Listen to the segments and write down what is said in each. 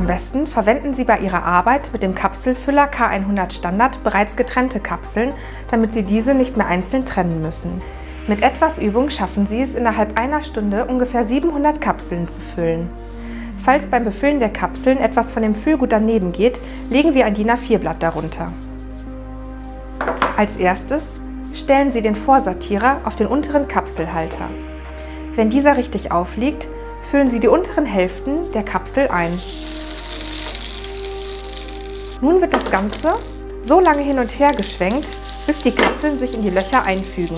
besten verwenden Sie bei Ihrer Arbeit mit dem Kapselfüller K100 Standard bereits getrennte Kapseln, damit Sie diese nicht mehr einzeln trennen müssen. Mit etwas Übung schaffen Sie es, innerhalb einer Stunde ungefähr 700 Kapseln zu füllen. Falls beim Befüllen der Kapseln etwas von dem Füllgut daneben geht, legen wir ein DIN A4-Blatt darunter. Als erstes stellen Sie den Vorsortierer auf den unteren Kapselhalter. Wenn dieser richtig aufliegt, füllen Sie die unteren Hälften der Kapsel ein. Nun wird das Ganze so lange hin und her geschwenkt, bis die Kapseln sich in die Löcher einfügen.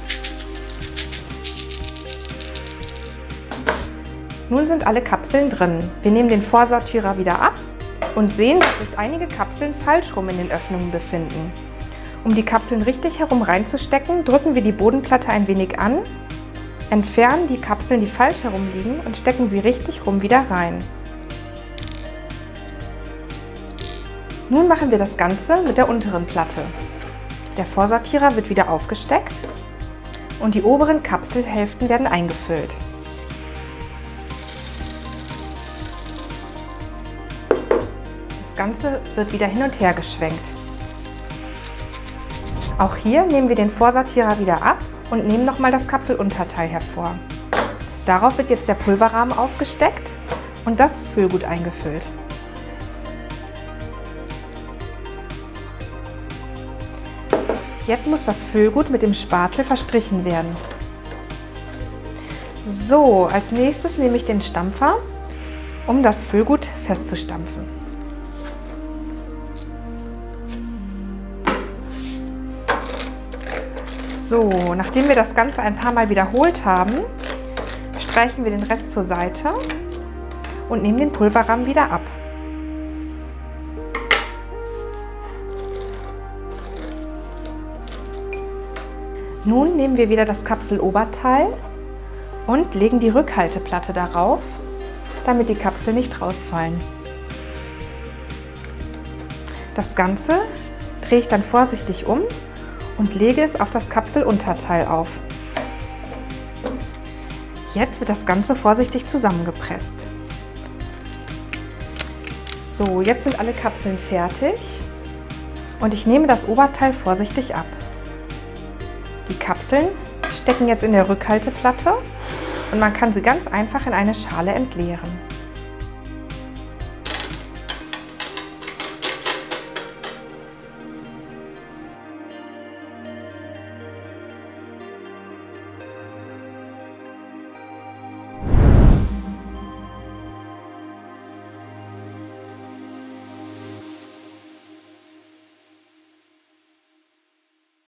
Nun sind alle Kapseln drin. Wir nehmen den Vorsortierer wieder ab und sehen, dass sich einige Kapseln falsch rum in den Öffnungen befinden. Um die Kapseln richtig herum reinzustecken, drücken wir die Bodenplatte ein wenig an, entfernen die Kapseln, die falsch herum liegen, und stecken sie richtig rum wieder rein. Nun machen wir das Ganze mit der unteren Platte. Der Vorsortierer wird wieder aufgesteckt und die oberen Kapselhälften werden eingefüllt. Das Ganze wird wieder hin und her geschwenkt. Auch hier nehmen wir den Vorsortierer wieder ab und nehmen nochmal das Kapselunterteil hervor. Darauf wird jetzt der Pulverrahmen aufgesteckt und das Füllgut eingefüllt. Jetzt muss das Füllgut mit dem Spatel verstrichen werden. So, als nächstes nehme ich den Stampfer, um das Füllgut festzustampfen. So, nachdem wir das Ganze ein paar Mal wiederholt haben, streichen wir den Rest zur Seite und nehmen den Pulverrahmen wieder ab. Nun nehmen wir wieder das Kapseloberteil und legen die Rückhalteplatte darauf, damit die Kapseln nicht rausfallen. Das Ganze drehe ich dann vorsichtig um und lege es auf das Kapselunterteil auf. Jetzt wird das Ganze vorsichtig zusammengepresst. So, jetzt sind alle Kapseln fertig und ich nehme das Oberteil vorsichtig ab. Die Kapseln stecken jetzt in der Rückhalteplatte und man kann sie ganz einfach in eine Schale entleeren.